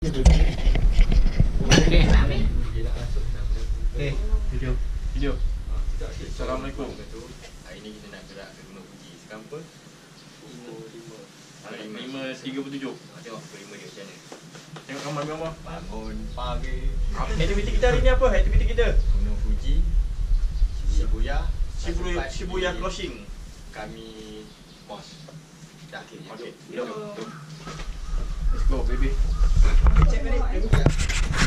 Okey. Okey, video. Assalamualaikum. Hari ni kita nak gerak ke Gunung Fuji. Sekarang apa? 5.37. Tengok kelima dia macam mana. Tengok gambar-gambar. Bangun pagi. Aktiviti kita hari ni apa? Aktiviti kita Gunung Fuji, Shibuya, Shibuya Crossing. Kami bos. Dah okey. Okey. Jom. Let's go baby. Cek balik.